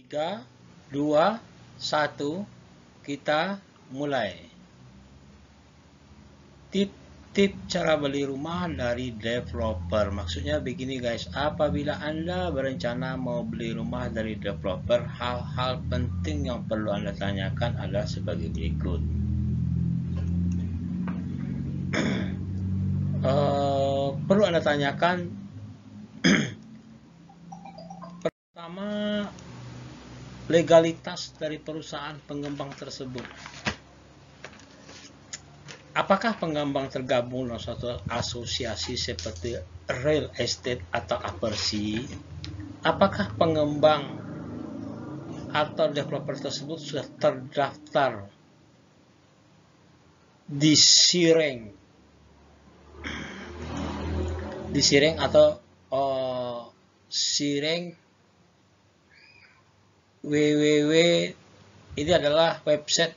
3, 2, 1, kita mulai. Tip cara beli rumah dari developer. Maksudnya begini guys, apabila Anda berencana mau beli rumah dari developer, hal-hal penting yang perlu Anda tanyakan adalah sebagai berikut. Perlu Anda tanyakan pertama, legalitas dari perusahaan pengembang tersebut. Apakah pengembang tergabung dalam suatu asosiasi seperti real estate atau apersi? Apakah pengembang atau developer tersebut sudah terdaftar di Sireng atau Sireng www ini adalah website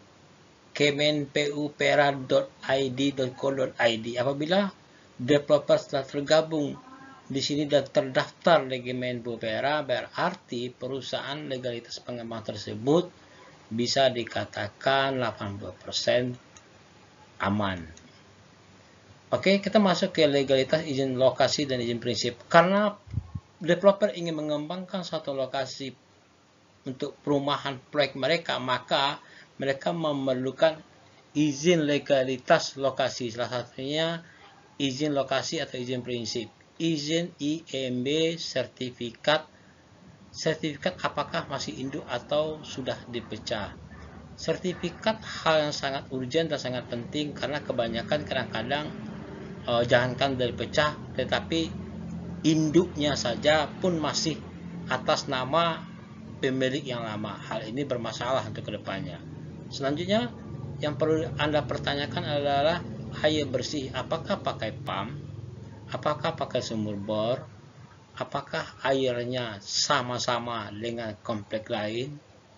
kemenpupera.id.co.id. Apabila developer telah tergabung di sini dan terdaftar di Kemenpupera, berarti perusahaan legalitas pengembang tersebut bisa dikatakan 80% aman. Oke, kita masuk ke legalitas izin lokasi dan izin prinsip. Karena developer ingin mengembangkan satu lokasi untuk perumahan proyek mereka, maka mereka memerlukan izin legalitas lokasi. Salah satunya izin lokasi atau izin prinsip. Izin IMB sertifikat apakah masih induk atau sudah dipecah. Sertifikat hal yang sangat urgent dan sangat penting karena kebanyakan kadang-kadang jangankan dari pecah, tetapi induknya saja pun masih atas nama pemilik yang lama. Hal ini bermasalah untuk kedepannya. Selanjutnya yang perlu Anda pertanyakan adalah air bersih. Apakah pakai pump? Apakah pakai sumur bor? Apakah airnya sama-sama dengan komplek lain?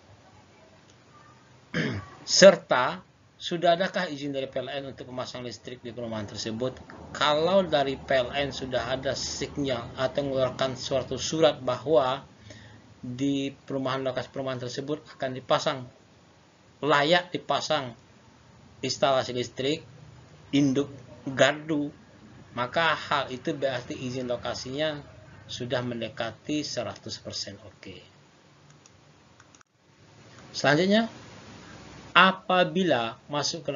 Serta sudah adakah izin dari PLN untuk memasang listrik di perumahan tersebut? Kalau dari PLN sudah ada sinyal atau mengeluarkan suatu surat bahwa di lokasi perumahan tersebut akan layak dipasang instalasi listrik, induk gardu, maka hal itu berarti izin lokasinya sudah mendekati 100% oke. Selanjutnya, apabila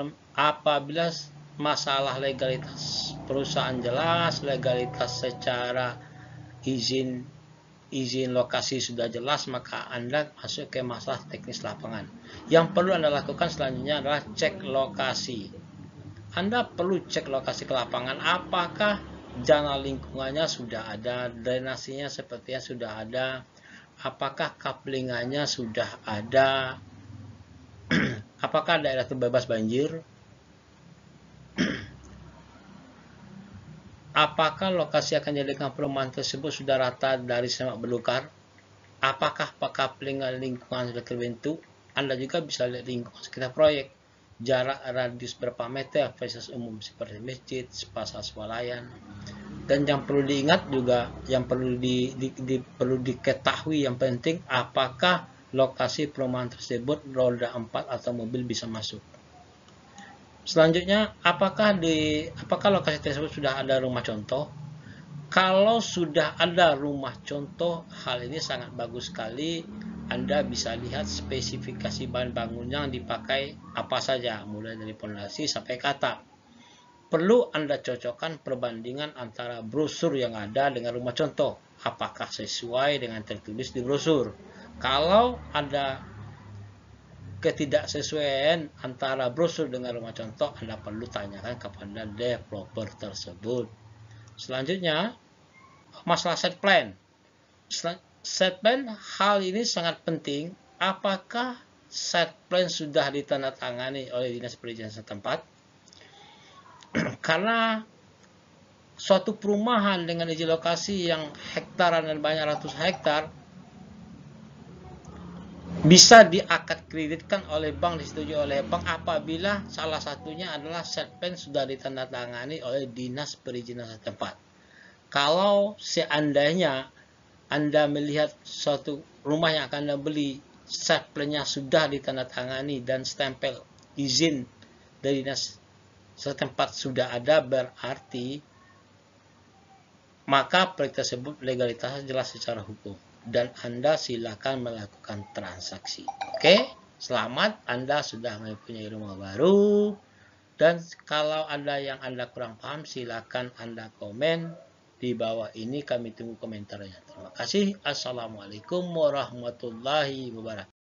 masalah legalitas perusahaan jelas, legalitas secara izin lokasi sudah jelas, maka Anda masuk ke masalah teknis lapangan. Yang perlu Anda lakukan selanjutnya adalah cek lokasi. Anda perlu cek lokasi ke lapangan, apakah jana lingkungannya sudah ada, drainasinya sepertinya sudah ada, apakah kaplingannya sudah ada, apakah daerah terbebas banjir, apakah lokasi akan dijadikan perumahan tersebut sudah rata dari semak belukar? Apakah kaplingan lingkungan sudah terbentuk? Anda juga bisa lihat lingkungan sekitar proyek. Jarak radius berapa meter fasilitas umum seperti masjid, pasar swalayan. Dan yang perlu diingat juga, yang perlu diketahui yang penting, apakah lokasi perumahan tersebut roda 4 atau mobil bisa masuk. Selanjutnya, apakah lokasi tersebut sudah ada rumah contoh? Kalau sudah ada rumah contoh, hal ini sangat bagus sekali. Anda bisa lihat spesifikasi bahan bangunan yang dipakai apa saja, mulai dari fondasi sampai ke atap. Perlu Anda cocokkan perbandingan antara brosur yang ada dengan rumah contoh. Apakah sesuai dengan tertulis di brosur? Kalau ada ketidaksesuaian antara brosur dengan rumah contoh, Anda perlu tanyakan kepada developer tersebut. Selanjutnya, masalah set plan. Set plan, hal ini sangat penting. Apakah set plan sudah ditandatangani oleh dinas perizinan setempat? Karena suatu perumahan dengan izin lokasi yang hektaran dan banyak ratus hektar bisa diakad kreditkan oleh bank, disetujui oleh bank apabila salah satunya adalah set plan sudah ditandatangani oleh dinas perizinan setempat. Kalau seandainya Anda melihat suatu rumah yang akan Anda beli, set plan-nya sudah ditandatangani dan stempel izin dari dinas setempat sudah ada, berarti maka proyek tersebut legalitasnya jelas secara hukum dan Anda silakan melakukan transaksi. Oke, selamat, Anda sudah mempunyai rumah baru. Dan kalau ada yang Anda kurang paham, silakan Anda komen di bawah ini, kami tunggu komentarnya. Terima kasih. Assalamualaikum warahmatullahi wabarakatuh.